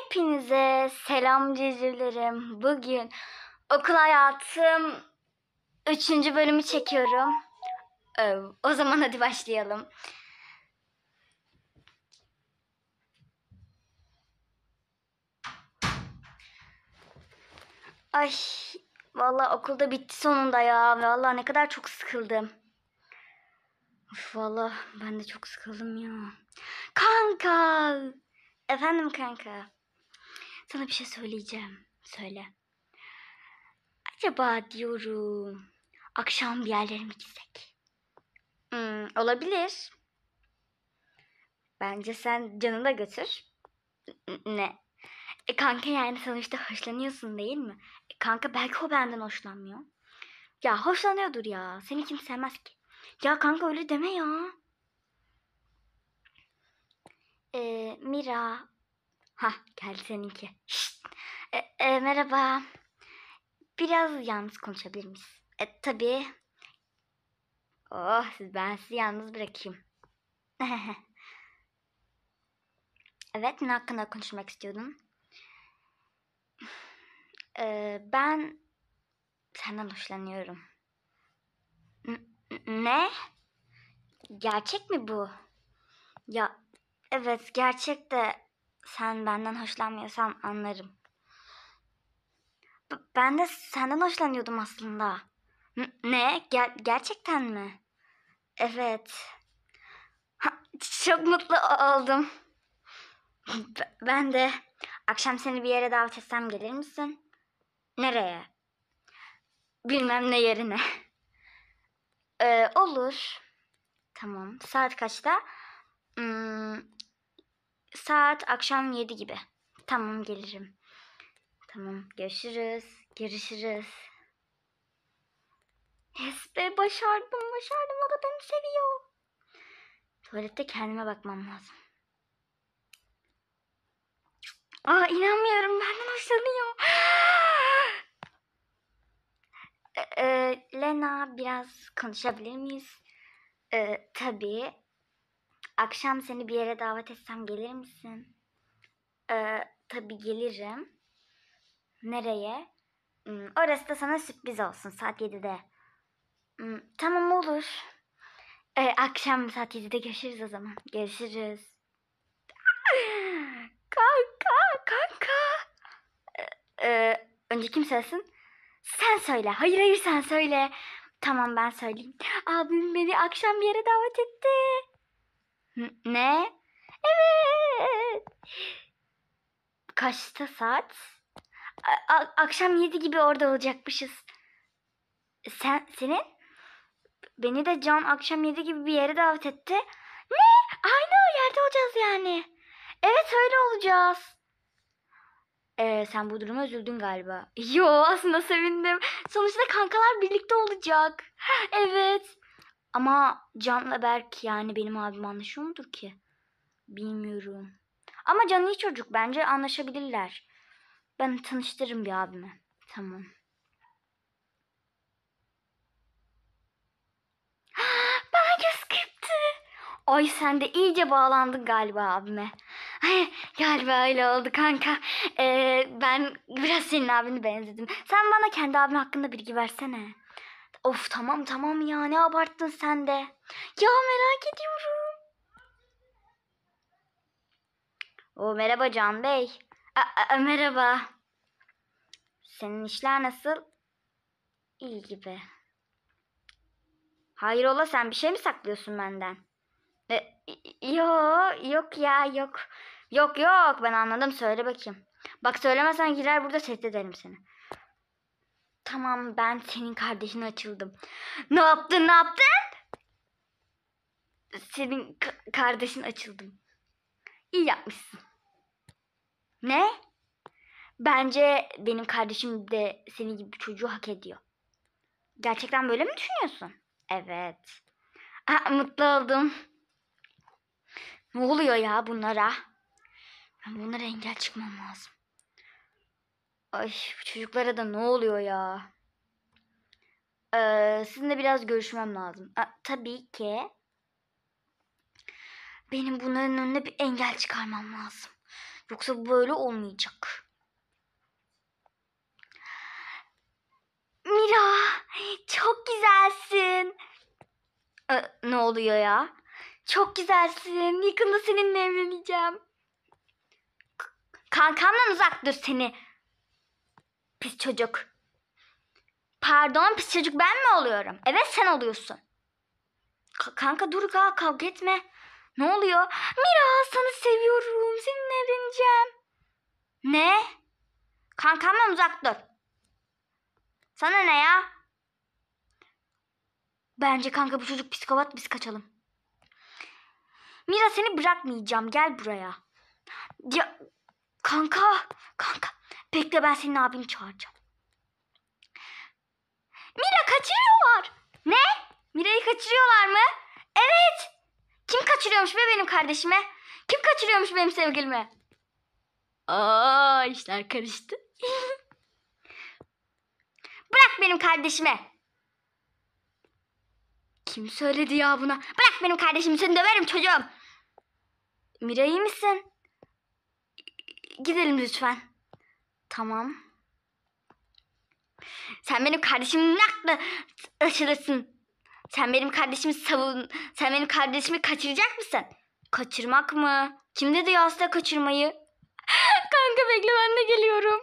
Hepinize selam cicivlerim. Bugün okul hayatım 3. bölümü çekiyorum. O zaman hadi başlayalım. Ay vallahi okulda bitti sonunda ya. Vallahi ne kadar çok sıkıldım. Of, vallahi ben de çok sıkıldım ya. Kanka. Efendim kanka. Sana bir şey söyleyeceğim. Söyle. Acaba diyorum akşam bir yerlere mi gitsek? Olabilir. Bence sen canını da götür. Ne? Kanka yani sonuçta hoşlanıyorsun değil mi? Kanka belki o benden hoşlanmıyor. Ya hoşlanıyordur ya. Seni kim sevmez ki? Ya kanka öyle deme ya. Mira. Hah geldi seninki. Şşt. Merhaba. Biraz yalnız konuşabilir miyiz? Tabii. Oh ben sizi yalnız bırakayım. Evet, ne hakkında konuşmak istiyordun? Ben senden hoşlanıyorum. Ne? Gerçek mi bu? Ya evet gerçek de sen benden hoşlanmıyorsan anlarım. Ben de senden hoşlanıyordum aslında. Ne? Gerçekten mi? Evet. Çok mutlu oldum. Ben de. Akşam seni bir yere davet etsem gelir misin? Nereye? Bilmem ne yerine. Olur. Tamam. Saat kaçta? Saat akşam 7 gibi. Tamam gelirim. Tamam görüşürüz. Görüşürüz. Yes be başardım. O da beni seviyor. Tuvalette kendime bakmam lazım. İnanmıyorum benden hoşlanıyor. Lena biraz konuşabilir miyiz? Tabii. Akşam seni bir yere davet etsem gelir misin? Tabii gelirim. Nereye? Orası da sana sürpriz olsun saat 7'de. Tamam olur. Akşam saat 7'de görüşürüz o zaman. Görüşürüz. Kanka. Önce kim söylesin? Sen söyle. Hayır sen söyle. Tamam ben söyleyeyim. Abim beni akşam bir yere davet etti. Ne? Evet. Kaçta saat? Akşam 7 gibi orada olacakmışız. Senin? Beni de Can akşam 7 gibi bir yere davet etti. Ne? Aynı yerde olacağız yani. Evet öyle olacağız. Sen bu duruma üzüldün galiba. Yo aslında sevindim. Sonuçta kankalar birlikte olacak. Evet. Ama Can'la Berk yani benim abim anlaşıyor mudur ki? Bilmiyorum. Ama Can iyi çocuk. Bence anlaşabilirler. Ben tanıştırırım bir abime. Tamam. Bana göz kırptı. Ay sen de iyice bağlandın galiba abime. Ay, galiba öyle oldu kanka. Ben biraz senin abini benzedim. Sen bana kendi abin hakkında bilgi versene. Of tamam ya ne abarttın sen de. Ya merak ediyorum. Merhaba Can Bey. Merhaba. Senin işler nasıl? İyi gibi. Hayrola sen bir şey mi saklıyorsun benden? Yok ya yok. Yok ben anladım söyle bakayım. Bak söylemezsen girer burada tehdit ederim seni. Tamam ben senin kardeşine açıldım. Ne yaptın? Senin kardeşin açıldım. İyi yapmışsın. Ne? Bence benim kardeşim de senin gibi bir çocuğu hak ediyor. Gerçekten böyle mi düşünüyorsun? Evet. Mutlu oldum. Ne oluyor ya bunlara? Ben bunlara engel çıkmam lazım. Ay bu çocuklara da ne oluyor ya? Sizinle biraz görüşmem lazım. Tabii ki. Benim bunların önüne bir engel çıkarmam lazım. Yoksa bu böyle olmayacak. Mira, çok güzelsin. Ne oluyor ya? Çok güzelsin. Yakında seninle evleneceğim. Kankamdan uzak dur seni. Pis çocuk. Pardon, pis çocuk ben mi oluyorum? Evet, sen oluyorsun. Kanka dur, kavga etme. Ne oluyor? Mira, sana seviyorum. Seninle evleneceğim. Ne? Kankamdan uzak dur. Sana ne ya? Bence kanka bu çocuk psikopat, biz kaçalım. Mira, seni bırakmayacağım. Gel buraya. Ya kanka. Bekle, ben senin abini çağıracağım. Mira, kaçırıyorlar. Ne? Mira'yı kaçırıyorlar mı? Evet. Kim kaçırıyormuş be benim kardeşime? Kim kaçırıyormuş benim sevgilimi? İşler karıştı. Bırak benim kardeşime. Kim söyledi ya buna? Bırak benim kardeşimi, seni döverim çocuğum. Mira, iyi misin? Gidelim lütfen. Tamam. Sen benim kardeşimin naklı aşırısın. Sen benim kardeşimi Sen benim kardeşimi kaçıracak mısın? Kaçırmak mı? Kim dedi ya asla kaçırmayı? Kanka bekle, ben de geliyorum.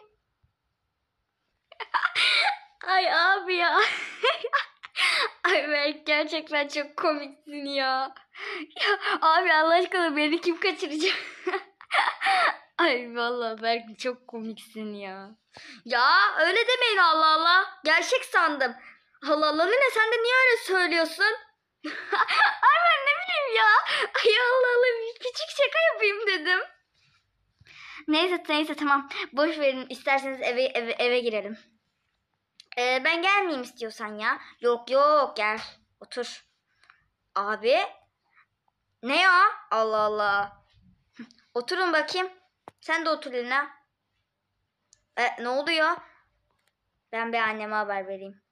Ay abi ya. Ay Berk, gerçekten çok komiksin ya. Ya abi, Allah aşkına beni kim kaçıracak? Ay vallahi Berk, çok komiksin ya. Ya öyle demeyin, Allah Allah. Gerçek sandım. Allah Allah, ne sen de niye öyle söylüyorsun? Ay ben ne bileyim ya. Ay Allah Allah, bir küçük şaka yapayım dedim. Neyse tamam. Boş verin, isterseniz eve girelim. Ben gelmeyeyim istiyorsan ya. Yok gel. Otur. Abi. Ne ya? Allah Allah. Oturun bakayım. Sen de otur Lina. Ne oluyor? Ben bir anneme haber vereyim.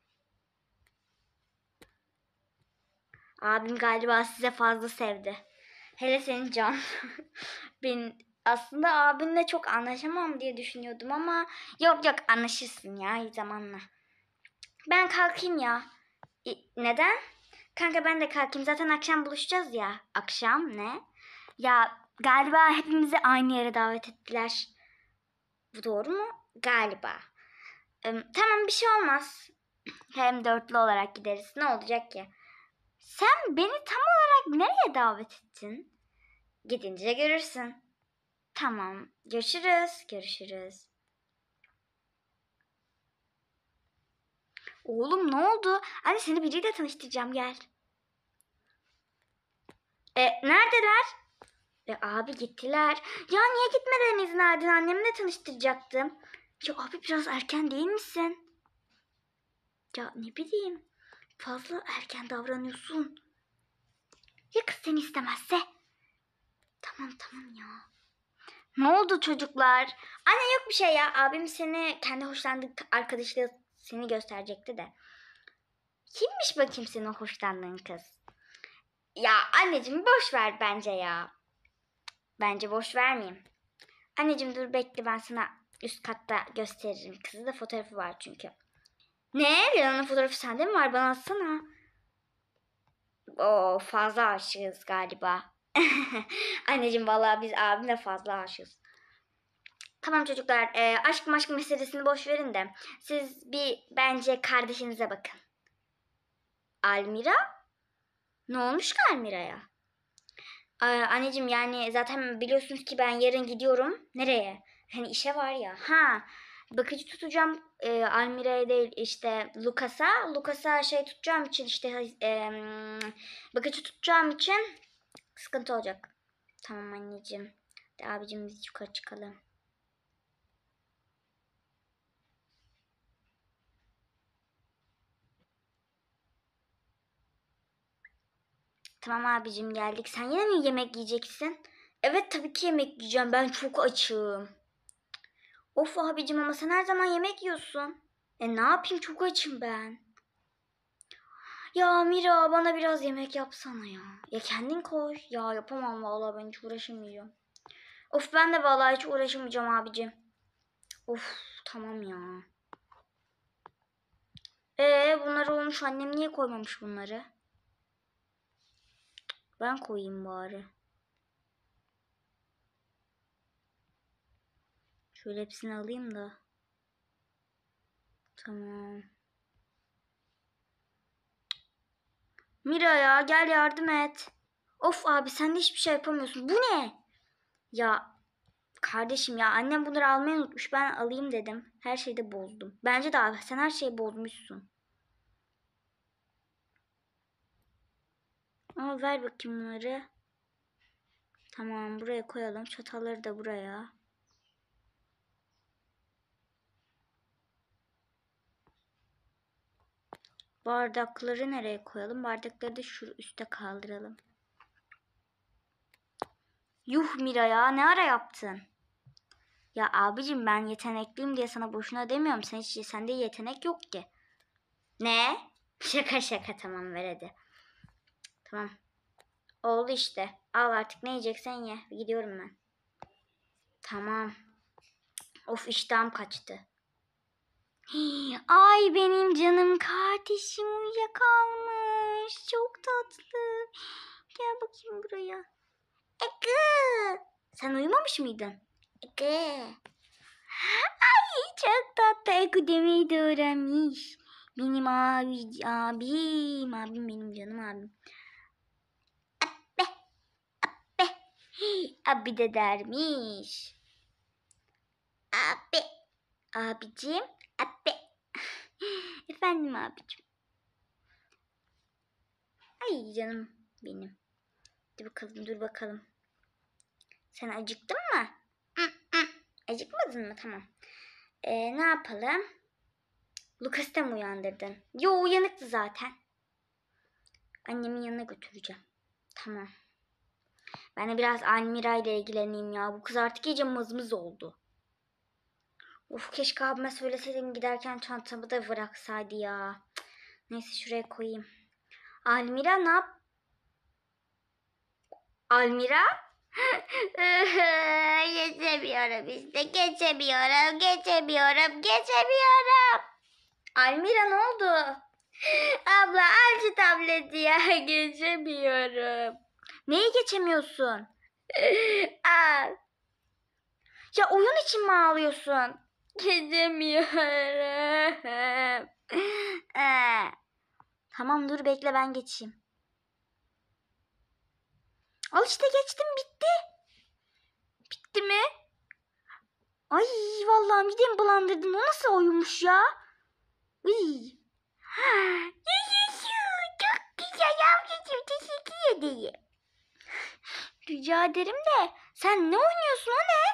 Abim galiba size fazla sevdi. Hele senin Can. Ben aslında abinle çok anlaşamam diye düşünüyordum ama yok anlaşırsın ya zamanla. Ben kalkayım ya. Neden? Kanka ben de kalkayım. Zaten akşam buluşacağız ya. Akşam ne? Ya galiba hepimizi aynı yere davet ettiler. Bu doğru mu? Galiba. Tamam, bir şey olmaz. Hem dörtlü olarak gideriz. Ne olacak ki? Sen beni tam olarak nereye davet ettin? Gidince görürsün. Tamam. Görüşürüz. Oğlum ne oldu? Anne, seni biriyle tanıştıracağım, gel. Neredeler? Abi gittiler. Ya niye gitmeden izin verdin? Annemle tanıştıracaktım. Ya abi, biraz erken değil misin? Ya ne bileyim. Fazla erken davranıyorsun. Ya kız seni istemezse? Tamam ya. Ne oldu çocuklar? Anne yok bir şey ya. Abim seni kendi hoşlandığı arkadaşıyla seni gösterecekti de. Kimmiş bakayım senin hoşlandığın kız? Ya anneciğim, boş ver bence ya. Bence boş vermeyeyim. Anneciğim dur bekle, ben sana üst katta gösteririm. Kızı da fotoğrafı var çünkü. Ne? Leon'un fotoğrafı sende mi var? Bana atsana. Oo, fazla aşığız galiba. Anneciğim vallahi biz abimle fazla aşığız. Tamam çocuklar, aşk meselesini boş verin de siz bir bence kardeşinize bakın. Almira? Ne olmuş ki Almira'ya? Anneciğim yani zaten biliyorsunuz ki ben yarın gidiyorum. Nereye? Hani işe var ya. Bakıcı tutacağım. Almira'ya değil işte Lucas'a. Lucas'a şey tutacağım için işte bakıcı tutacağım için sıkıntı olacak. Tamam anneciğim. De abicim biz yukarı çıkalım. Tamam abicim, geldik. Sen yine mi yemek yiyeceksin? Evet tabii ki yemek yiyeceğim. Ben çok açım. Of abicim, ama sen her zaman yemek yiyorsun. Ne yapayım, çok açım ben. Ya Mira, bana biraz yemek yapsana ya. Ya kendin koy. Ya yapamam vallahi, ben hiç uğraşamayacağım. Of ben de vallahi hiç uğraşamayacağım abicim. Of tamam ya. Bunlar olmuş. Annem niye koymamış bunları? Ben koyayım bari. Şöyle hepsini alayım da. Tamam. Mira ya gel yardım et. Of abi sen de hiçbir şey yapamıyorsun. Bu ne? Ya kardeşim ya annem bunları almayı unutmuş. Ben alayım dedim. Her şeyi de bozdum. Bence de abi sen her şeyi bozmuşsun. Ama ver bakayım bunları. Tamam buraya koyalım. Çatalları da buraya. Bardakları nereye koyalım? Bardakları da şu üste kaldıralım. Yuh Mira ya ne ara yaptın? Ya abicim ben yetenekliyim diye sana boşuna demiyorum. Sende yetenek yok ki. Ne? Şaka şaka tamam ver hadi. Tamam. Oldu işte. Al artık ne yiyeceksen ye. Gidiyorum ben. Tamam. Of iştahım kaçtı. Ay benim canım kardeşim uyuyakalmış. Çok tatlı. Gel bakayım buraya. Ege. Sen uyumamış mıydın? Ege. Ay çok tatlı. Ege demeyi de öğrenmiş. Benim abim. Abim benim canım abim. Be, be. Abi de dermiş. Abi. Abicim. Abi. Efendim abicim. Ay canım benim. Dur bakalım dur bakalım. Sen acıktın mı? Acıkmadın mı? Tamam. Ne yapalım? Lucas'ı da mı uyandırdın? Yo uyanıktı zaten. Annemin yanına götüreceğim. Tamam. Ben de biraz Almira ile ilgileneyim ya. Bu kız artık iyice mızmız oldu. Of keşke abime söyleseydim giderken çantamı da bıraksaydı ya. Neyse şuraya koyayım. Almira ne yap? Almira? Geçemiyorum işte. Geçemiyorum. Almira ne oldu? Abla al şu tableti ya. Geçemiyorum. Neyi geçemiyorsun? Al. Ya oyun için mi ağlıyorsun? Geçemiyorum. Tamam dur bekle ben geçeyim. Al işte geçtim bitti. Bitti mi? Ay vallahi midemi bulandırdın. O nasıl oyunmuş ya? Iy. Çok güzel ablacığım teşekkür ederim. Rica ederim de sen ne oynuyorsun o ne?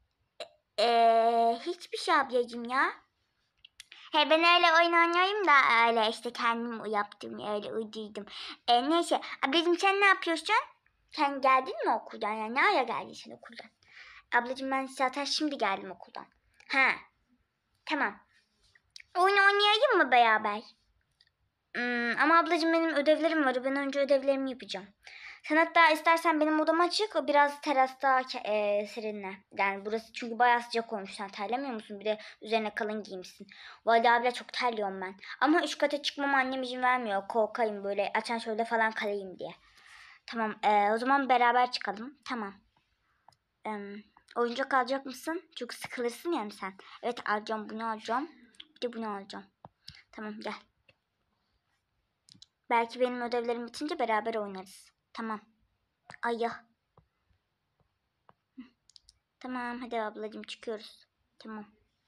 Hiçbir şey ablacığım ya. He ben öyle oyun oynuyorum da öyle işte kendim yaptım öyle uydurdum. Neyse ablacığım sen ne yapıyorsun? Sen geldin mi okuldan ya? Ne ara geldin sen okuldan? Ablacığım ben zaten şimdi geldim okuldan. Ha tamam. Oyun oynayayım mı beraber? Ama ablacığım benim ödevlerim var. Ben önce ödevlerimi yapacağım. Sen hatta istersen benim odama çık. Biraz terasta serinle. Yani burası çünkü bayağı sıcak olmuş. Sen terlemiyor musun? Bir de üzerine kalın giymişsin. Valide abla çok terliyorum ben. Ama üst kata çıkmama annem izin vermiyor. Korkayım böyle asansörde falan kalayım diye. Tamam o zaman beraber çıkalım. Tamam. Oyuncak alacak mısın? Çok sıkılırsın yani sen. Evet alacağım bunu alacağım. Bir de bunu alacağım. Tamam gel. Belki benim ödevlerim bitince beraber oynarız. Tamam. Ay ya. Tamam hadi ablacığım çıkıyoruz. Tamam.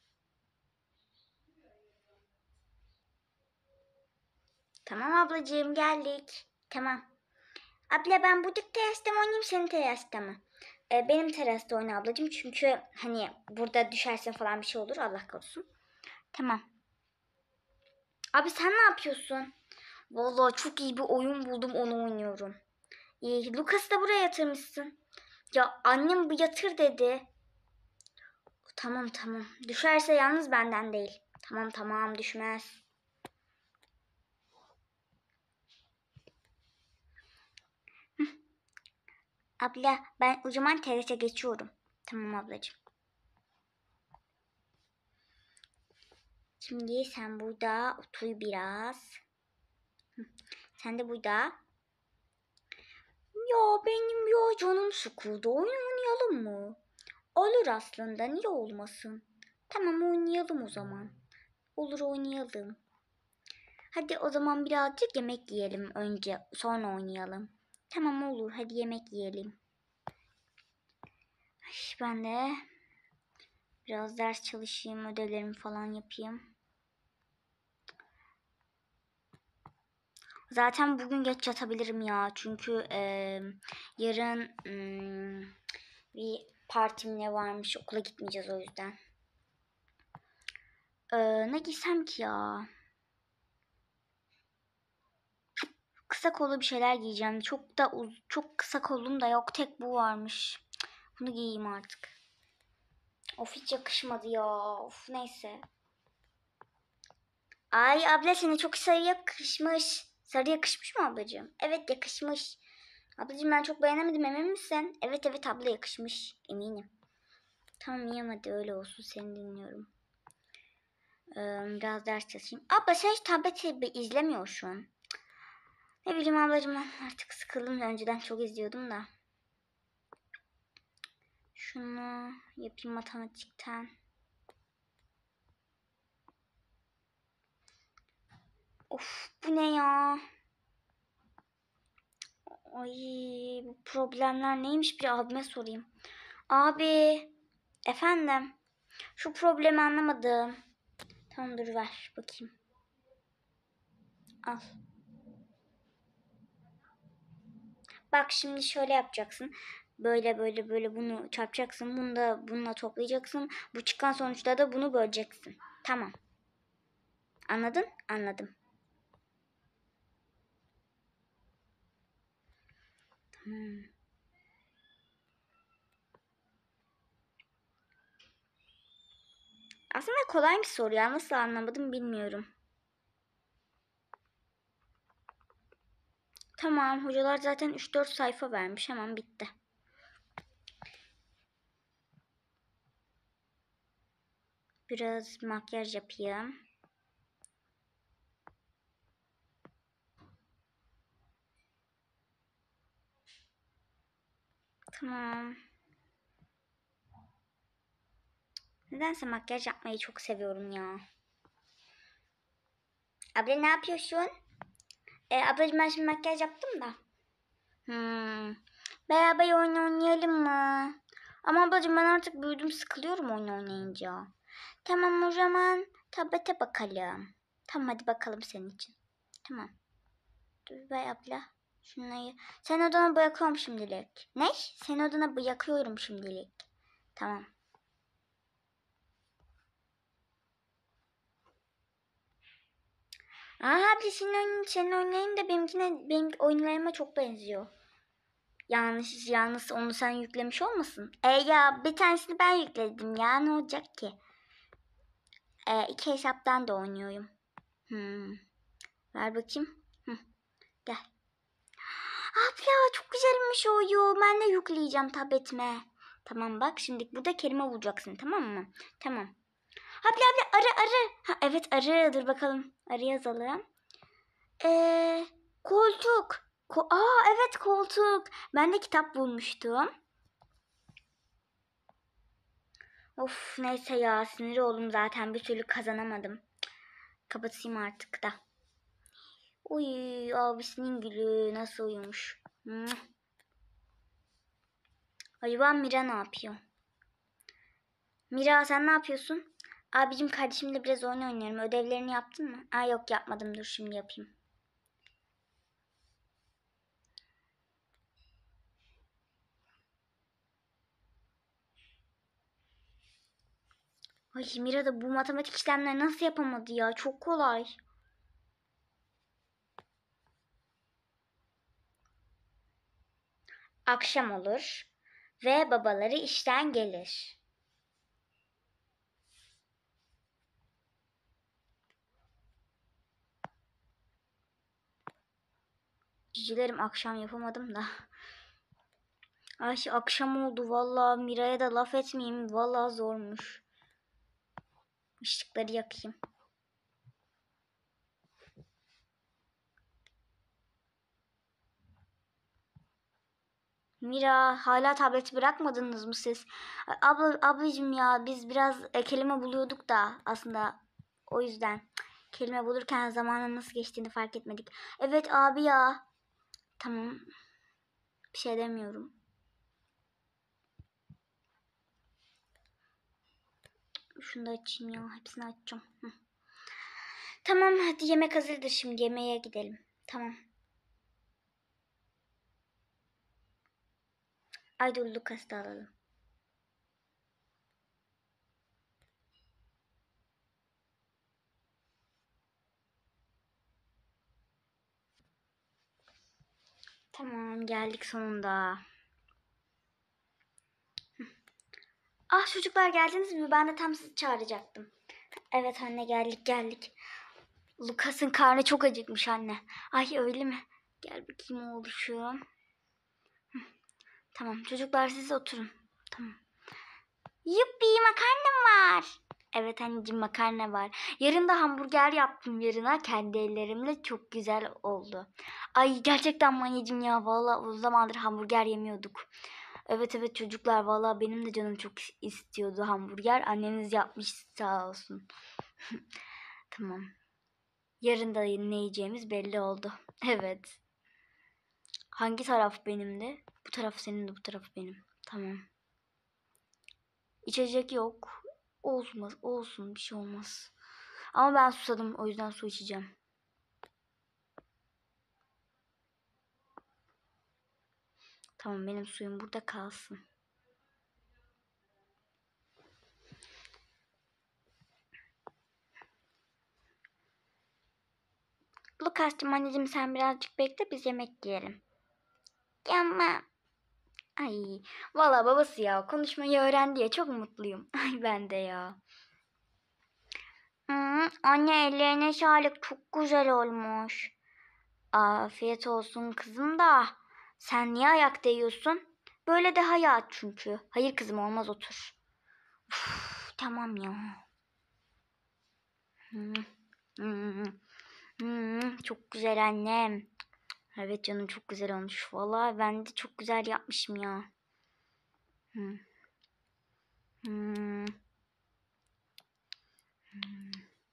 Tamam ablacığım geldik. Tamam. Abla ben buradaki terasta mı oynayayım senin terasta mı? Benim terasta oyna ablacığım çünkü hani burada düşersin falan bir şey olur Allah korusun. Tamam. Abi sen ne yapıyorsun? Vallahi çok iyi bir oyun buldum onu oynuyorum. Lucas'ı da buraya yatırmışsın. Ya annem bu yatır dedi. Tamam tamam. Düşerse yalnız benden değil. Tamam tamam düşmez. Abla ben o zaman terasa geçiyorum. Tamam ablacığım. Şimdi sen burada otur biraz. Sen de burada. Ya benim ya canım sıkıldı. Oyun oynayalım mı? Olur aslında. Niye olmasın? Tamam oynayalım o zaman. Olur oynayalım. Hadi o zaman birazcık yemek yiyelim önce. Sonra oynayalım. Tamam olur. Hadi yemek yiyelim. Ben de biraz ders çalışayım. Ödevlerimi falan yapayım. Zaten bugün geç yatabilirim ya. Çünkü yarın bir partim ne varmış. Okula gitmeyeceğiz o yüzden. Ne giysem ki ya? Kısa kollu bir şeyler giyeceğim. Çok kısa kollum da yok. Tek bu varmış. Bunu giyeyim artık. Of hiç yakışmadı ya. Of neyse. Ay abla sana çok sarı yakışmış. Sarı yakışmış mı ablacığım? Evet yakışmış. Ablacığım ben çok beğenemedim emin misin? Evet evet abla yakışmış. Eminim. Tamam iyi hadi öyle olsun seni dinliyorum. Biraz ders çalışayım. Abla sen hiç tableti izlemiyorsun. Ne bileyim ablacığım ben artık sıkıldım. Önceden çok izliyordum da. Şunu yapayım matematikten. Of bu ne ya? Ay bu problemler neymiş bir abime sorayım. Abi efendim şu problemi anlamadım. Tamam dur ver bakayım. Al. Bak şimdi şöyle yapacaksın. Böyle bunu çarpacaksın. Bunu da bununla toplayacaksın. Bu çıkan sonuçta da bunu böleceksin. Tamam. Anladın? Anladım. Tamam. Aslında kolay bir soru ya. Nasıl anlamadım bilmiyorum. Tamam. Hocalar zaten 3-4 sayfa vermiş. Hemen bitti. Biraz makyaj yapayım. Tamam. Nedense makyaj yapmayı çok seviyorum ya. Abla ne yapıyorsun? Ablacığım ben şimdi makyaj yaptım da. Beraber oyun oynayalım mı? Ama ablacığım ben artık büyüdüm sıkılıyorum oyun oynayınca. Tamam o zaman tablete bakalım. Tamam hadi bakalım senin için. Tamam. Dur be abla. Şunları. Sen odana bırakıyorum şimdilik. Ne? Sen odana bırakıyorum şimdilik. Tamam. Abla senin oynayın da benim oyunlarıma çok benziyor. Yalnız onu sen yüklemiş olmasın? Ya bir tanesini ben yükledim ya ne olacak ki? İki hesaptan da oynuyorum. Ver bakayım. Gel. Abla çok güzelmiş oyun. Ben de yükleyeceğim tabletime. Tamam bak şimdi burada kelime bulacaksın tamam mı? Tamam. Abla arı. Ha, evet arı dur bakalım. Arı yazalım. Koltuk. Evet koltuk. Ben de kitap bulmuştum. Of neyse ya sinir oldum zaten bir türlü kazanamadım. Kapatayım artık da. Uy abisinin gülü nasıl uyumuş. Acaba Mira ne yapıyor? Mira sen ne yapıyorsun? Abicim kardeşimle biraz oyun oynuyorum. Ödevlerini yaptın mı? Yok yapmadım dur şimdi yapayım. Ay Mira da bu matematik işlemleri nasıl yapamadı ya? Çok kolay. Akşam olur ve babaları işten gelir. Cicilerim akşam yapamadım da. Ay akşam oldu vallahi, Mira'ya da laf etmeyeyim, vallahi zormuş. Işıkları yakayım. Mira, hala tableti bırakmadınız mı siz? Ablacığım ya, biz biraz kelime buluyorduk da aslında, o yüzden. Kelime bulurken zamanın nasıl geçtiğini fark etmedik. Evet abi ya. Tamam. Bir şey demiyorum. Şunu da açayım ya. Hepsini açacağım. Hı. Tamam hadi, yemek hazırdır, şimdi yemeğe gidelim. Tamam. Ay dur, Lucas'ı da alalım. Tamam, geldik sonunda. Ah çocuklar, geldiniz mi? Ben de tam sizi çağıracaktım. Evet anne, geldik. Lucas'ın karnı çok acıkmış anne. Ay öyle mi? Gel bakayım oğluşum. Tamam çocuklar, siz oturun. Tamam. Yuppi, makarna var. Evet anneciğim, makarna var. Yarın da hamburger yaptım yarına kendi ellerimle. Çok güzel oldu. Ay gerçekten anneciğim ya, valla o zamandır hamburger yemiyorduk. Evet çocuklar, valla benim de canım çok istiyordu hamburger. Anneniz yapmış sağ olsun. Tamam. Yarın da ne yiyeceğimiz belli oldu. Evet. Hangi taraf benimdi? Bu taraf senin de, bu taraf benim. Tamam. İçecek yok. Olsun bir şey olmaz. Ama ben susadım, o yüzden su içeceğim. Tamam, benim suyum burada kalsın. Lucas'cığım, anneciğim sen birazcık bekle, biz yemek yiyelim. Ama ay valla babası ya, konuşmayı öğrendi ya, çok mutluyum. Ay ben de ya. Anne ellerine sağlık, çok güzel olmuş. Afiyet olsun kızım da. Sen niye ayakta yiyorsun? Böyle daha rahat çünkü. Hayır kızım, olmaz, otur. Uf, tamam ya. Hmm, hmm, çok güzel annem. Evet canım, çok güzel olmuş. Vallahi ben de çok güzel yapmışım ya. Hmm, hmm, hmm.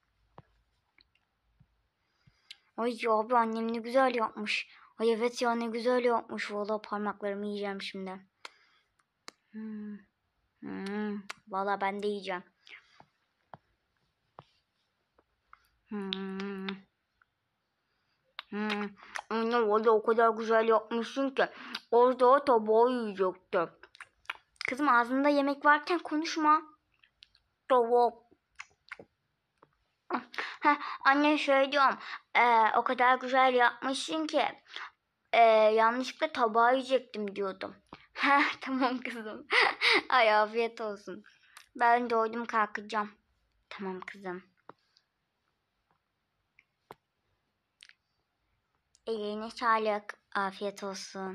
Ay ya abi, annem ne güzel yapmış. Ay evet ya, ne güzel yapmış. Vallahi parmaklarımı yiyeceğim şimdi. Hmm, vallahi ben de yiyeceğim. Hmm. Anne valla o kadar güzel yapmışsın ki orada tabağı yiyecektim. Kızım, ağzında yemek varken konuşma. Tamam. Anne şey diyorum, o kadar güzel yapmışsın ki yanlışlıkla tabağı yiyecektim diyordum. Tamam kızım. Ay afiyet olsun. Ben doydum, kalkacağım. Tamam kızım. Eline sağlık. Afiyet olsun.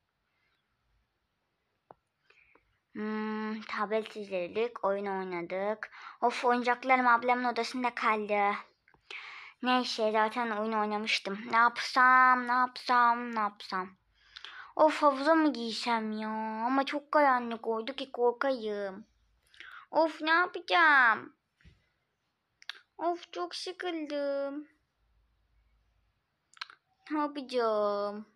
Tablet izledik, oyun oynadık. Of, oyuncaklarım ablamın odasında kaldı. Neyse, zaten oyun oynamıştım. Ne yapsam. Of, havuza mı giysem ya? Ama çok karanlık oldu ki, korkayım. Of, ne yapacağım? Of, çok sıkıldım. Ne yapacağım?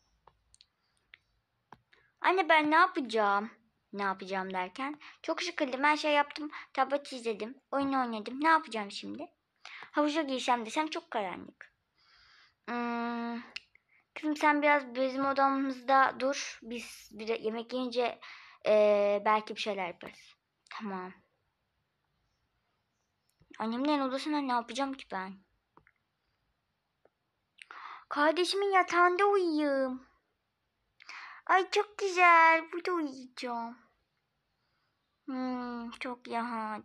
Anne ben ne yapacağım? Ne yapacağım derken? Çok sıkıldım, her şey yaptım. Tablet izledim, oyun oynadım. Ne yapacağım şimdi? Havuza giysem desem çok karanlık. Hmm, kızım sen biraz bizim odamızda dur. Biz bir de yemek yiyince belki bir şeyler yaparız. Tamam. Annemlerin odasında ne yapacağım ki ben? Kardeşimin yatağında uyuyayım. Ay çok güzel. Burada uyuyacağım. Çok rahat.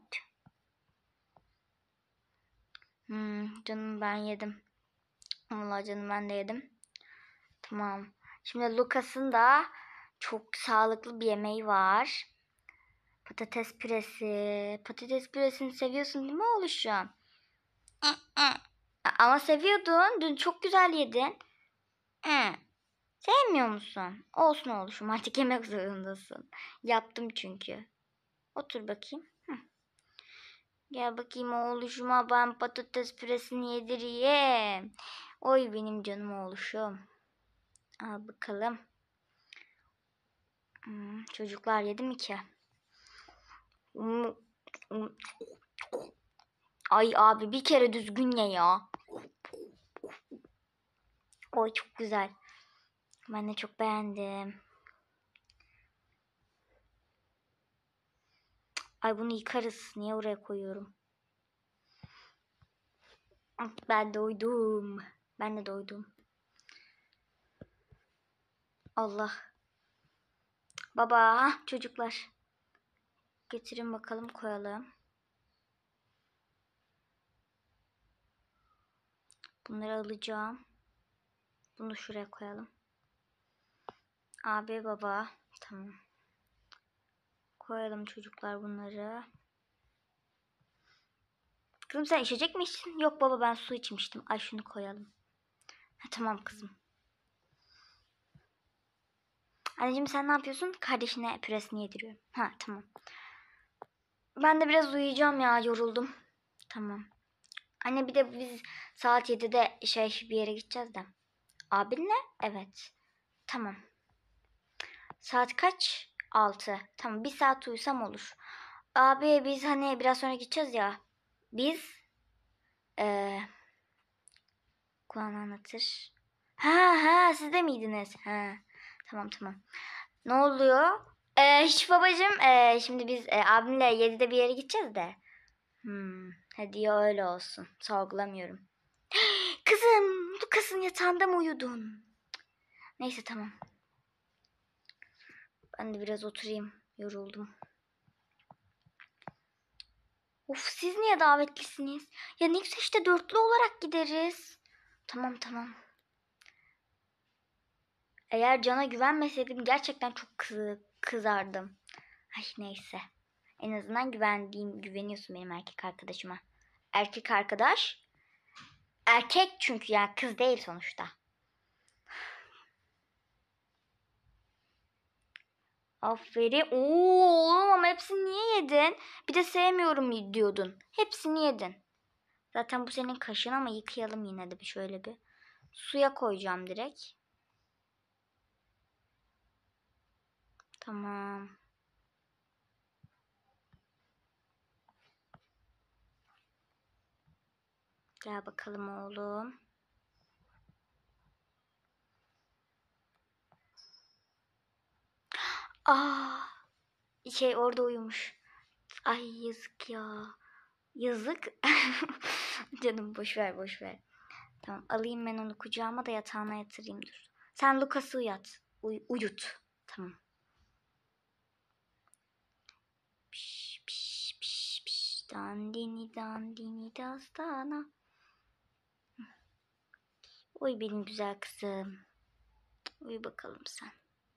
Canım ben yedim. Vallahi canım ben de yedim. Tamam. Şimdi Lucas'ın da çok sağlıklı bir yemeği var. Patates püresi. Patates püresini seviyorsun değil mi oğluşum? Ama seviyordun. Dün çok güzel yedin. Sevmiyor musun? Olsun oğluşum, artık yemek zorundasın. Yaptım çünkü. Otur bakayım. Gel bakayım oğluşuma, ben patates püresini yedireyim. Oy benim canım oğluşum. Al bakalım. Çocuklar yedi mi ki? Ay abi, bir kere düzgün ye ya. Oy çok güzel. Ben de çok beğendim. Ay bunu yıkarız. Niye oraya koyuyorum? Ben doydum. Ben de doydum. Allah. Baba, çocuklar. Getirin bakalım, koyalım. Bunları alacağım. Bunu şuraya koyalım. Abi, baba. Tamam. Koyalım çocuklar bunları. Kızım sen içecek mi içtin? Yok baba, ben su içmiştim. Ay şunu koyalım. Ha, tamam kızım. Anneciğim sen ne yapıyorsun? Kardeşine püresini yediriyorum. Ha tamam. Ben de biraz uyuyacağım ya, yoruldum. Tamam. Anne bir de biz saat 7'de bir yere gideceğiz de. Abinle? Evet. Tamam. Saat kaç? 6. Tamam, bir saat uyusam olur. Abi biz hani biraz sonra gideceğiz ya. Biz Kulağını anlatır. Ha siz de miydiniz? Ha. Tamam tamam. Ne oluyor? Hiç babacığım. Şimdi biz abimle 7'de bir yere gideceğiz de. Hadi ya, öyle olsun. Sorgulamıyorum. Kızım, Lucas'ın yatağında mı uyudun? Neyse tamam. Ben de biraz oturayım. Yoruldum. Of, siz niye davetlisiniz? Ya ne güzel işte, dörtlü olarak gideriz. Tamam tamam. Eğer Can'a güvenmeseydim gerçekten çok kızardım. Ay neyse. En azından güveniyorsun benim erkek arkadaşıma. Erkek arkadaş. Erkek çünkü, ya kız değil sonuçta. Aferin. Oo oğlum, ama hepsini niye yedin? Bir de sevmiyorum diyordun. Hepsini yedin. Zaten bu senin kaşın, ama yıkayalım yine de şöyle bir. Suya koyacağım direkt. Tamam. Gel bakalım oğlum. Aa, orada uyumuş. Ay yazık ya. Yazık. Canım boş ver boş ver. Tamam, alayım ben onu kucağıma da yatağına yatırayım, dur. Sen Lucas'ı uyut. Tamam. Piş piş piş piş. Dandini dandini dastana. Uy benim güzel kızım. Uyu bakalım sen.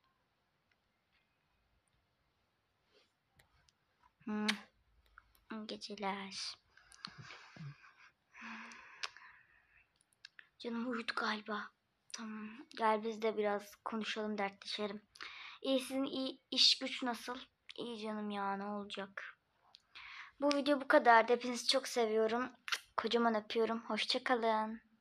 Geceler. Canım uyudu galiba. Tamam. Gel biz de biraz konuşalım, dertleşelim. Sizin iş güç nasıl? İyi canım ya, ne olacak? Bu video bu kadar. Hepinizi çok seviyorum. Kocaman öpüyorum. Hoşça kalın.